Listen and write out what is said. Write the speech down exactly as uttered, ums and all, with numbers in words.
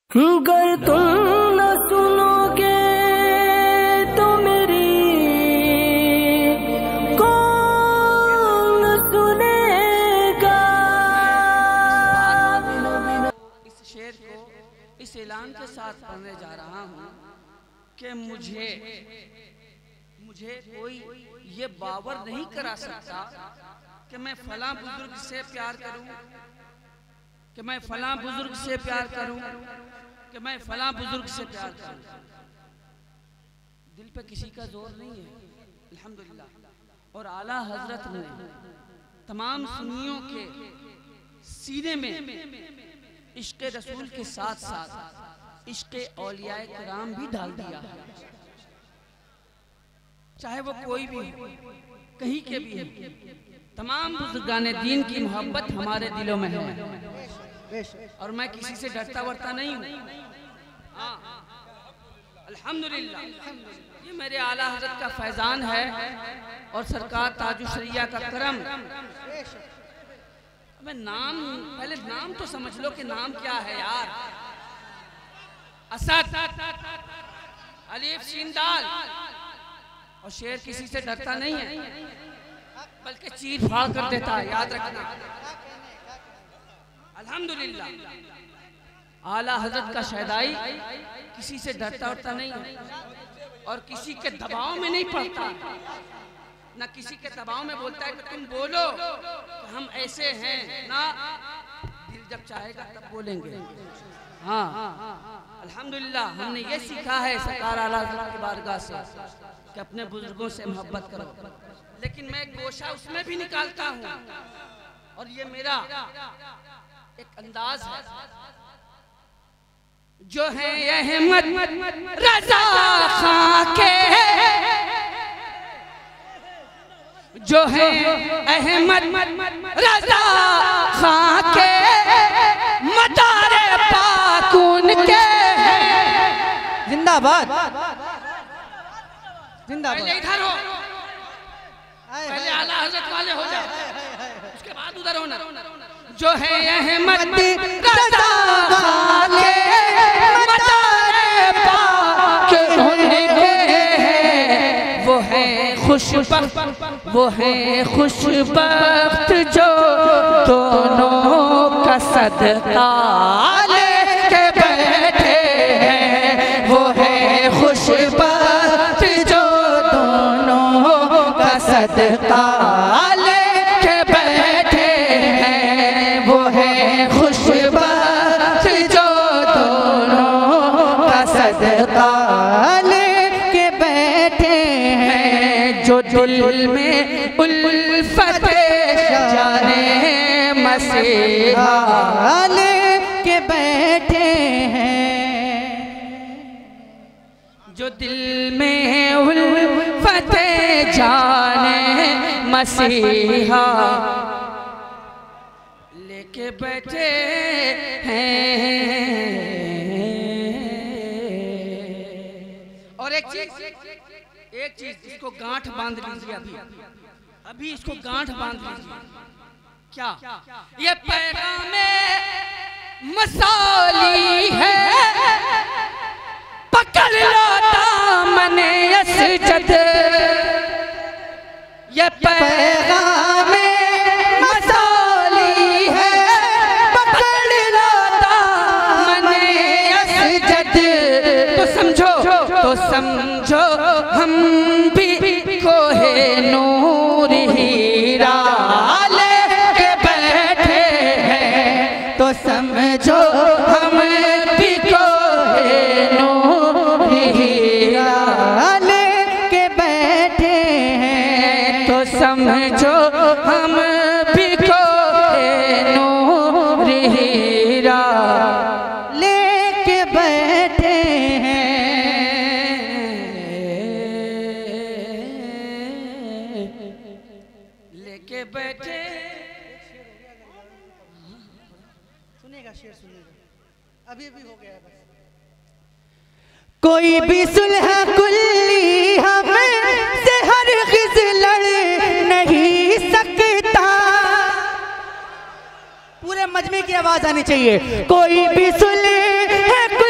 गर तुम न सुनोगे तो मेरी कौन सुनेगा। इस शेर को इस ऐलान के साथ पढ़ने जा रहा हूँ कि मुझे मुझे कोई ये बावर नहीं करा सकता कि मैं फलां बुजुर्ग से प्यार करूं, कि मैं फलां बुजुर्ग से प्यार करूं, कि मैं फलां बुजुर्ग से प्यार करूं। दिल पे किसी का जोर नहीं है अल्हम्दुलिल्लाह। और आला हजरत ने तमाम सुन्नियों के सीने में इश्क़ रसूल के साथ साथ इश्क़ औलियाए किराम भी डाल दिया है, चाहे वो कोई भी कहीं के भी है। तमाम बुजुर्गाने दीन की मोहब्बत हमारे दिलों में है और मैं किसी से डरता वरता नहीं हूँ। हाँ अल्हम्दुलिल्लाह, ये मेरे आला हज़रत का फैजान है और सरकार ताजुशरिया का करम। मैं नाम पहले नाम तो समझ लो कि नाम क्या है यार। असद, अलीफ सीन दाल। और शेर किसी से डरता नहीं है बल्कि चीर फाड़ कर देता है, याद रखना। अल्हम्दुलिल्लाह आला हजरत का शहदाई किसी से डरता उड़ता नहीं है और किसी के दबाव में नहीं पड़ता, ना किसी के दबाव में बोलता है कि तुम बोलो कि हम ऐसे हैं, ना दिल जब चाहेगा तब बोलेंगे। हाँ अल्हम्दुलिल्लाह हमने ये सीखा है सरकार आला हजरत की बारगाह से कि अपने बुजुर्गों से मोहब्बत करो, लेकिन मैं एक गोशा उसमें भी निकालता हूँ और ये मेरा एक अंदाज है। जो है अहमद रजा खां के, जो है अहमद रजा खां के मदारे पाक उनके जिंदाबाद जिंदाबाद। पहले इधर हो, पहले आला हजरत वाले हो जाओ, उसके बाद उधर होना। जो है अहमद रजा खां के मदारे पाक उनके, वो है खुशबख्त, वो है खुशबख्त जो दोनों का सदका लेके बैठे हैं। वो है खुशबख्त जो दोनों का सदका लेके बैठे हैं। वो है खुशबख्त जो दोनों का सदका लेके बैठे हैं। जो दिल में उल्फत जाने मसीहा लेके बैठे हैं। जो दिल में उल्फत जाने मसीहा लेके बैठे हैं। और एक चीज एक चीज इसको गांठ बांध लीजिए, अभी अभी इसको गांठ बांध लीजिए। क्या ये पैगामे मसाली है, पकड़ लो दामने असजद। ये पैगामे मसाली है, पकड़ लो दामने असजद। तो समझो तो समझो हम भी कोहे नूर हीरा लेके बैठे हैं। तो समझो हम भी कोहे नूर हीरा लेके बैठे हैं। तो समझो हम भी कोहे नूर हीरा लेके बैठे हैं। लेके बैठे सुनेगा शेर सुनेगा, अभी अभी हो गया है बस। कोई भी सुलह कुल्ली हमें से हरगिज़ लड़ नहीं सकता। पूरे मजमे की आवाज आनी चाहिए। कोई भी सुलह